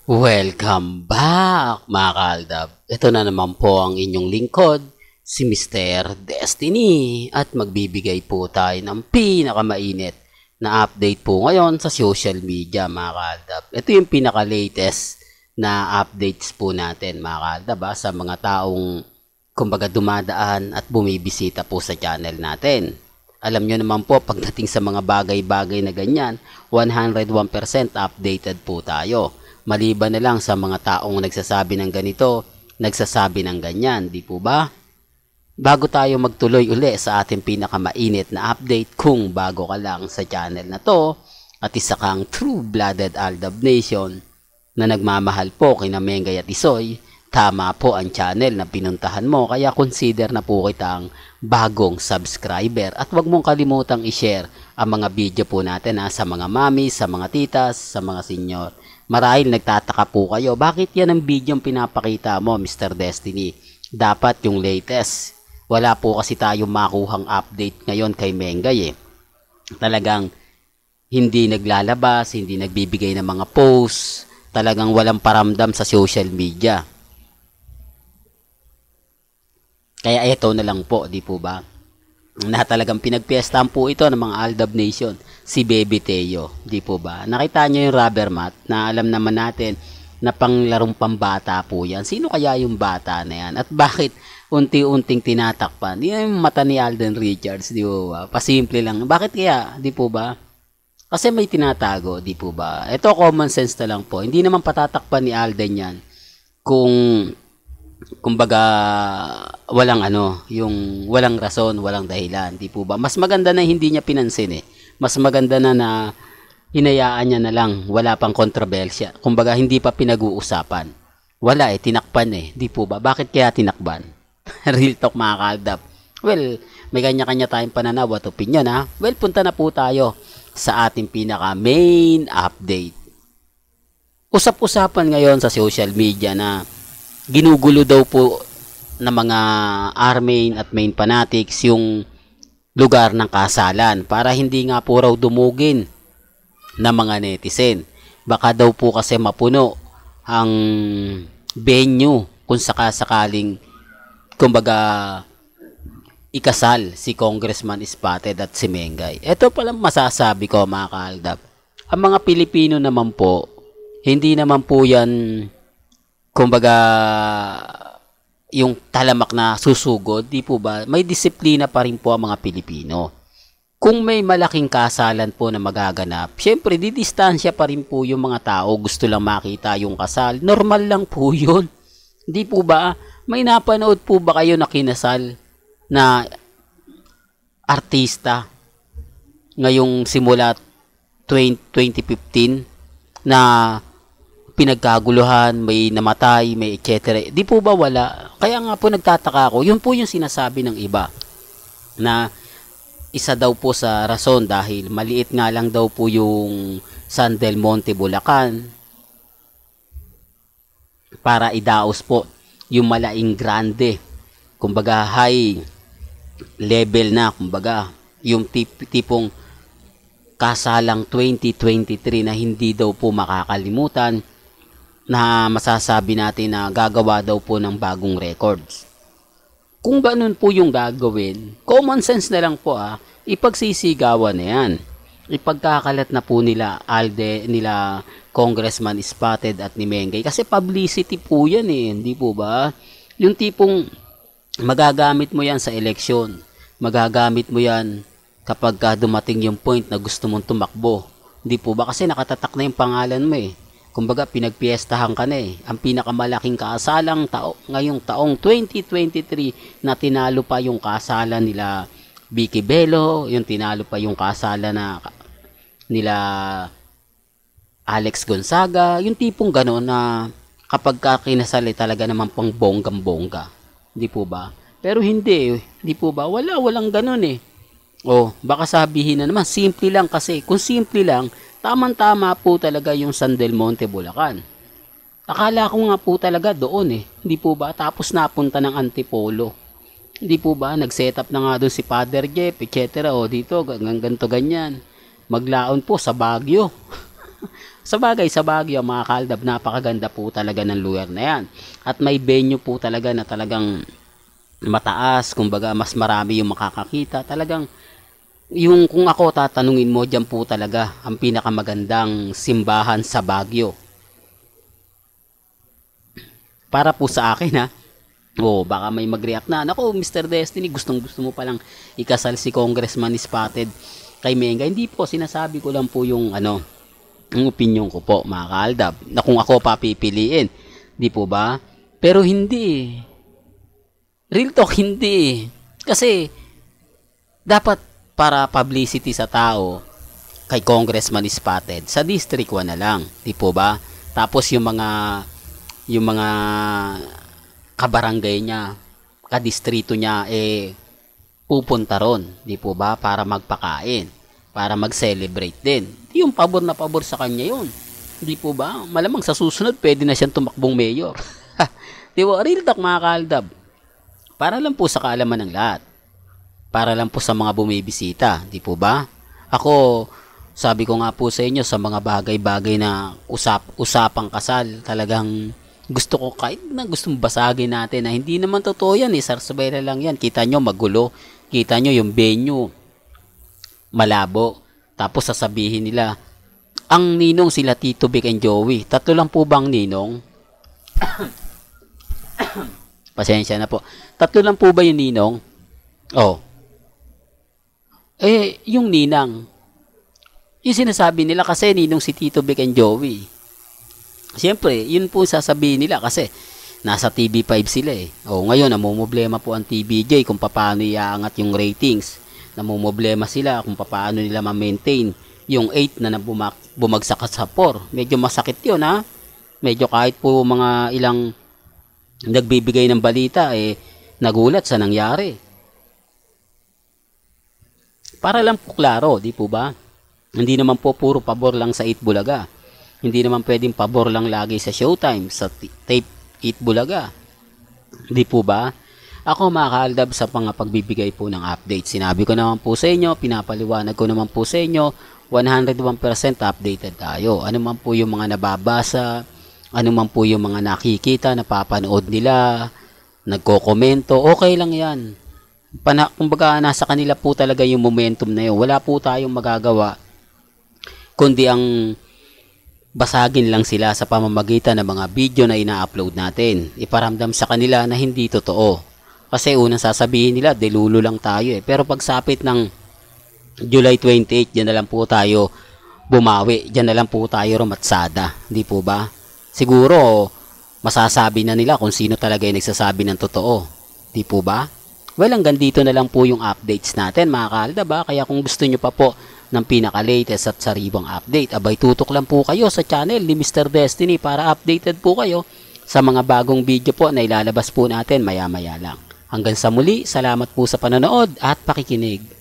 Welcome back mga kaaldab. Ito na naman po ang inyong lingkod, si Mr. Destiny. At magbibigay po tayo ng pinakamainit na update po ngayon sa social media mga kaaldab. Ito yung pinaka-latest na updates po natin mga kaaldab sa mga taong kumbaga dumadaan at bumibisita po sa channel natin. Alam nyo naman po pagdating sa mga bagay-bagay na ganyan, 101% updated po tayo. Maliban na lang sa mga taong nagsasabi ng ganito, nagsasabi ng ganyan, di po ba? Bago tayo magtuloy uli sa ating pinakamainit na update, kung bago ka lang sa channel na to, at isa kang true-blooded Aldab Nation na nagmamahal po kina Mengay at Isoy, tama po ang channel na pinuntahan mo, kaya consider na po kitang bagong subscriber. At huwag mong kalimutang i-share ang mga video po natin sa mga mami, sa mga titas, sa mga senior. Marahil nagtataka po kayo, bakit yan ang video pinapakita mo, Mr. Destiny? Dapat yung latest. Wala po kasi tayong makuhang update ngayon kay Mengay Talagang hindi naglalabas, hindi nagbibigay ng mga posts, talagang walang paramdam sa social media. Kaya ito na lang po, di po ba? Na talagang pinagpiestahan po ito ng mga Aldab Nation, si Baby Teo, di po ba? Nakita nyo yung rubber mat na alam naman natin na panglarong pambata po yan. Sino kaya yung bata na yan? At bakit unti-unting tinatakpan? Yan yung mata ni Alden Richards, di po ba? Pasimple lang. Bakit kaya? Di po ba? Kasi may tinatago, di po ba? Ito common sense na lang po. Hindi naman patatakpan ni Alden yan kung kumbaga walang yung walang rason, walang dahilan, di po ba? Mas maganda na hindi niya pinansin Mas maganda na hinayaan niya na lang, wala pang kontrobersya. Kumbaga hindi pa pinag-uusapan. Wala tinakpan di po ba? Bakit kaya tinakban? Real talk mga kaaldab. Well, may kanya-kanya tayong pananaw at opinion Well, punta na po tayo sa ating pinaka main update. Usap-usapan ngayon sa social media na ginugulo daw po ng mga R-main at main fanatics yung lugar ng kasalan para hindi nga po raw dumugin ng mga netizen. Baka daw po kasi mapuno ang venue kung sakasakaling kumbaga ikasal si Congressman Spotted at si Mengay. Ito palang masasabi ko mga kaaldab. Ang mga Pilipino naman po, hindi naman po yan kumbaga yung talamak na susugod, di po ba? May disiplina pa rin po ang mga Pilipino. Kung may malaking kasalan po na magaganap, syempre didistansya pa rin po yung mga tao, gusto lang makita yung kasal. Normal lang po yun. Di po ba? May napanood po ba kayo na kinasal na artista ngayong simula 2015 na pinagkaguluhan, may namatay, may etc. Di po ba wala? Kaya nga po nagtataka ako, yun po yung sinasabi ng iba na isa daw po sa rason dahil maliit nga lang daw po yung San Del Monte, Bulacan para idaos po yung Malaing Grande. Kumbaga high level na, kumbaga yung tipong kasalang 2023 na hindi daw po makakalimutan, na masasabi natin na gagawa daw po ng bagong records. Kung ganun po yung gagawin, common sense na lang po ipagsisigawan na yan. Ipagkakalat na po nila nila Congressman Spotted at ni Mengay kasi publicity po yan hindi po ba? Yung tipong magagamit mo yan sa eleksyon, magagamit mo yan kapag dumating yung point na gusto mong tumakbo. Hindi po ba? Kasi nakatatak na yung pangalan mo Kumbaga, pinagpiestahan ka na Ang pinakamalaking kasalang ngayong taong 2023 na tinalo pa yung kasalan nila Vicky Bello, yung tinalo pa yung kasalan na nila Alex Gonzaga, yung tipong gano'n na kapag kinasal talaga naman pang bonggang-bongga. Di po ba? Pero hindi di po ba? Walang gano'n baka sabihin na naman, simple lang kasi. Kung simple lang, tamang-tama po talaga yung San Del Monte, Bulacan. Akala ko nga po talaga doon Hindi po ba? Tapos napunta ng Antipolo. Hindi po ba? Nag-set up na nga doon si Father Jeff, etc. Dito, ganito, ganyan. Maglaon po sa Baguio. Sa bagay, sa Baguio, mga kaaldab, napakaganda po talaga ng lugar na yan. At may venue po talaga na talagang mataas, kumbaga mas marami yung makakakita. Talagang, yung kung ako tatanungin mo, dyan po talaga ang pinakamagandang simbahan sa Baguio. Para po sa akin ha. Baka may mag-react na. Nako, Mr. Destiny, gustong-gusto mo palang ikasal si Congressman Spotted kay Menga. Hindi po, sinasabi ko lang po yung yung opinion ko po, mga kaaldab, na kung ako papipiliin. Di po ba? Pero hindi. Real talk, hindi. Kasi, dapat para publicity sa tao, kay Congressman Spotted, sa District 1 na lang. Di po ba? Tapos yung mga kabarangay niya, kadistrito niya, pupunta ron. Di po ba? Para magpakain. Para mag-celebrate din. Yung pabor na pabor sa kanya yun. Di po ba? Malamang sa susunod, pwede na siyang tumakbong mayor. Di ba? Real talk, mga kaaldab. Para lang po sa kaalaman ng lahat. Para lang po sa mga bumibisita, di po ba? Ako, sabi ko nga po sa inyo, sa mga bagay-bagay na usapang kasal, talagang gusto ko, kahit na gustong basagin natin, na hindi naman totoo yan, sarsabela lang yan. Kita nyo, magulo. Kita nyo yung venue, malabo. Tapos sasabihin nila, ang ninong sila Tito Vic and Joey. 3 lang po bang ninong? Pasensya na po. 3 lang po ba yung ninong? Yung ninang. Yung sinasabi nila kasi ninong si Tito Vic and Joey. Siyempre, yun po sasabihin nila kasi nasa TV5 sila eh. Ngayon, namumblema po ang TVJ kung paano iaangat yung ratings. Namumblema sila kung paano nila ma-maintain yung 8 na bumagsak sa 4. Medyo masakit yun ha. Medyo kahit po mga ilang nagbibigay ng balita nagulat sa nangyari. Para lang po klaro, di po ba? Hindi naman po puro pabor lang sa 8 Bulaga. Hindi naman pwedeng pabor lang lagi sa Showtime, sa tape 8 Bulaga. Di po ba? Ako, mga kaaldab, sa pagbibigay po ng update. Sinabi ko naman po sa inyo, pinapaliwanag ko naman po sa inyo, 101% updated tayo. Ano man po yung mga nababasa, ano man po yung mga nakikita, napapanood nila, nagko-komento, okay lang yan. Kumbaga, nasa kanila po talaga yung momentum na yun. Wala po tayong magagawa, kundi ang basagin lang sila sa pamamagitan ng mga video na ina-upload natin. Iparamdam sa kanila na hindi totoo. Kasi unang sasabihin nila, delulo lang tayo eh. Pero pagsapit ng July 28, dyan na lang po tayo bumawi. Dyan na lang po tayo rumatsada. Di po ba? Siguro, masasabi na nila kung sino talaga yung nagsasabi ng totoo. Di po ba? Well, hanggang dito na lang po yung updates natin, mga kaaldab ba? Kaya kung gusto nyo pa po ng pinaka-latest at sariwang update, abay tutok lang po kayo sa channel ni Mr. Destiny para updated po kayo sa mga bagong video po na ilalabas po natin maya-maya lang. Hanggang sa muli, salamat po sa panonood at pakikinig.